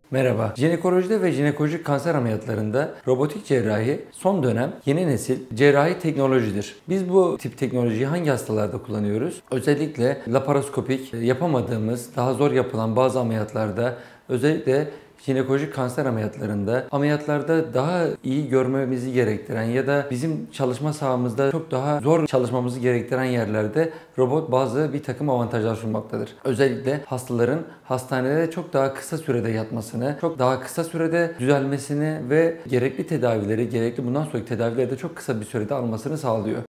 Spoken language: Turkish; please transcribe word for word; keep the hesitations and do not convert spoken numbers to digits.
Merhaba. Jinekolojide ve jinekolojik kanser ameliyatlarında robotik cerrahi son dönem yeni nesil cerrahi teknolojidir. Biz bu tip teknolojiyi hangi hastalarda kullanıyoruz? Özellikle laparoskopik yapamadığımız, daha zor yapılan bazı ameliyatlarda, özellikle jinekolojik kanser ameliyatlarında, ameliyatlarda daha iyi görmemizi gerektiren ya da bizim çalışma sahamızda çok daha zor çalışmamızı gerektiren yerlerde robot bazı bir takım avantajlar sunmaktadır. Özellikle hastaların hastanede çok daha kısa sürede yatmasını, çok daha kısa sürede düzelmesini ve gerekli tedavileri, gerekli bundan sonraki tedavileri de çok kısa bir sürede almasını sağlıyor.